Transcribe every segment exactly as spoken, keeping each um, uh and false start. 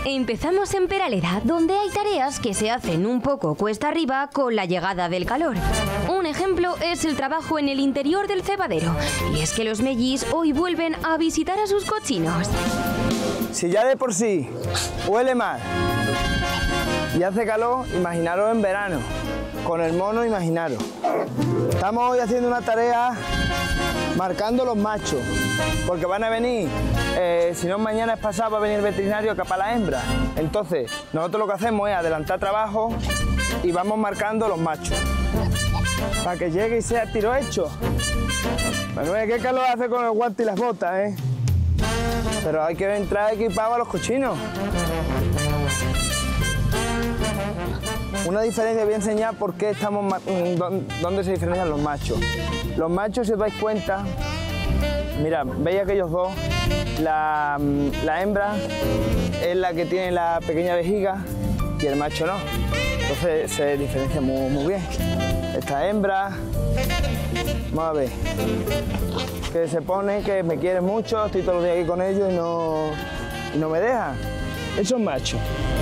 Empezamos en Peraleda, donde hay tareas que se hacen un poco cuesta arriba con la llegada del calor. Un ejemplo es el trabajo en el interior del cebadero. Y es que los mellis hoy vuelven a visitar a sus cochinos. Si ya de por sí huele mal y hace calor, imaginaros en verano. Con el mono, imaginaros. Estamos hoy haciendo una tarea marcando los machos, porque van a venir, eh, si no mañana es pasado, va a venir el veterinario a capar la hembra. Entonces, nosotros lo que hacemos es adelantar trabajo y vamos marcando los machos, para que llegue y sea tiro hecho. Manuel, qué calor hace con el guante y las botas, ¿eh? Pero hay que entrar equipado a los cochinos. Una diferencia, voy a enseñar por qué estamos, dónde se diferencian los machos. Los machos, si os dais cuenta, mirad, veis aquellos dos, la, la hembra es la que tiene la pequeña vejiga y el macho no. Entonces se diferencia muy, muy bien. Esta hembra, vamos a ver, que se pone, que me quiere mucho, estoy todos los días aquí con ellos y no, y no me deja. Eso es macho.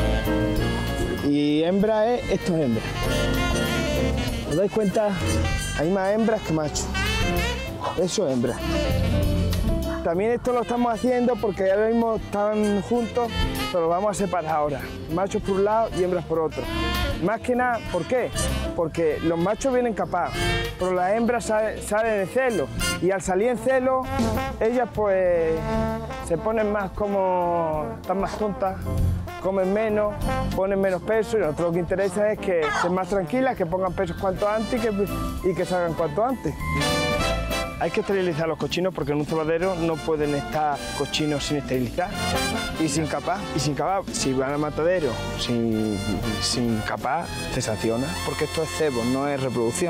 Y hembra es, esto es hembra. ¿Os dais cuenta? Hay más hembras que machos. Eso es hembra. También esto lo estamos haciendo porque ahora mismo están juntos, pero lo vamos a separar ahora. Machos por un lado y hembras por otro. Más que nada, ¿por qué? Porque los machos vienen capados, pero las hembras salen, salen en celo. Y al salir en celo, ellas pues se ponen más como, están más tontas, comen menos, ponen menos peso y a nosotros lo que interesa es que estén más tranquilas, que pongan pesos cuanto antes y que, y que salgan cuanto antes. Hay que esterilizar los cochinos porque en un cebadero no pueden estar cochinos sin esterilizar y sin capar. Y sin capar, si van al matadero sin, sin capar, se sanciona porque esto es cebo, no es reproducción.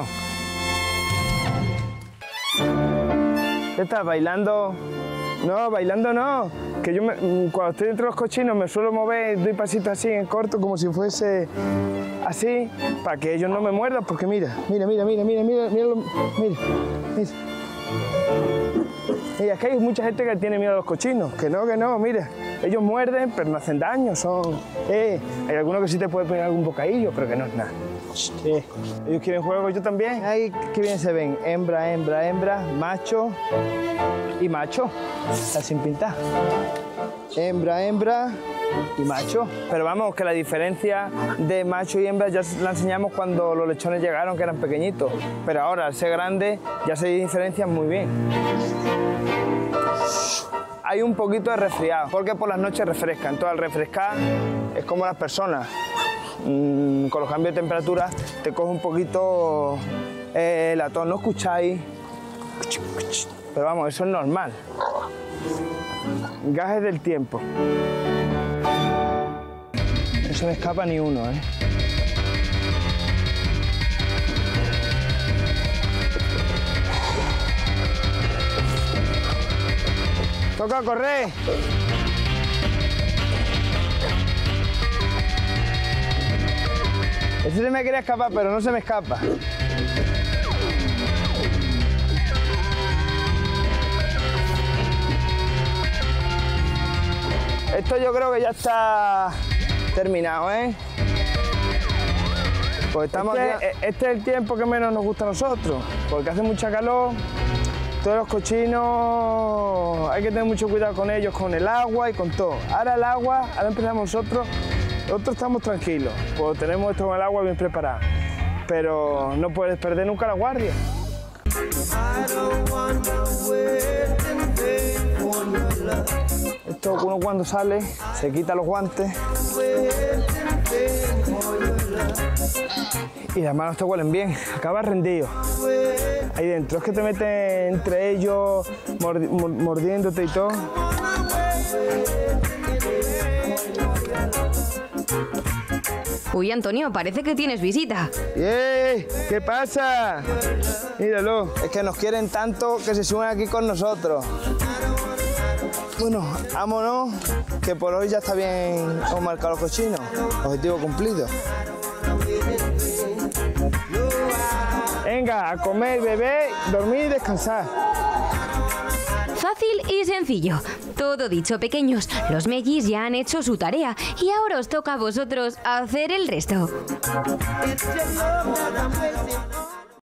¿Qué estás, bailando? No, bailando no. Que yo me, cuando estoy entre los cochinos me suelo mover, doy pasitos así en corto como si fuese así, para que ellos no me muerdan, porque mira, mira, mira, mira, mira, mira, mira, mira, mira. Mira, es que hay mucha gente que tiene miedo a los cochinos, que no, que no, mira, ellos muerden, pero no hacen daño, son, eh, hay algunos que sí te pueden pegar algún bocadillo, pero que no es nada. Eh, ellos quieren juego, yo también. Ahí, qué bien se ven, hembra, hembra, hembra, macho y macho, está sin pintar. Hembra, hembra y macho. Pero vamos, que la diferencia de macho y hembra ya la enseñamos cuando los lechones llegaron, que eran pequeñitos. Pero ahora, al ser grande, ya se diferencian muy bien. Hay un poquito de resfriado, porque por las noches refresca. Entonces, al refrescar, es como las personas. Mmm, con los cambios de temperatura, te coge un poquito eh, la tos. ¿No escucháis? Pero vamos, eso es normal. Gajes del tiempo. No se me escapa ni uno, ¿eh? Toca correr. Ese se me quería escapar, pero no se me escapa. Esto yo creo que ya está terminado, ¿eh? Pues estamos este, aquí... este es el tiempo que menos nos gusta a nosotros, porque hace mucha calor. Todos los cochinos hay que tener mucho cuidado con ellos, con el agua y con todo. Ahora el agua, ahora empezamos nosotros, nosotros estamos tranquilos, pues tenemos esto con el agua bien preparado, pero no puedes perder nunca la guardia. Esto uno cuando sale se quita los guantes y las manos te huelen bien, acabas rendido. Ahí dentro es que te meten entre ellos mordi mordiéndote y todo. Uy, Antonio, parece que tienes visita. ¡Ey! ¿Qué pasa? Míralo, es que nos quieren tanto que se suben aquí con nosotros. Bueno, vámonos, que por hoy ya está bien, hemos marcado los cochinos. Objetivo cumplido. Venga, a comer, beber, dormir y descansar. Fácil y sencillo. Todo dicho, pequeños, los mellis ya han hecho su tarea y ahora os toca a vosotros hacer el resto.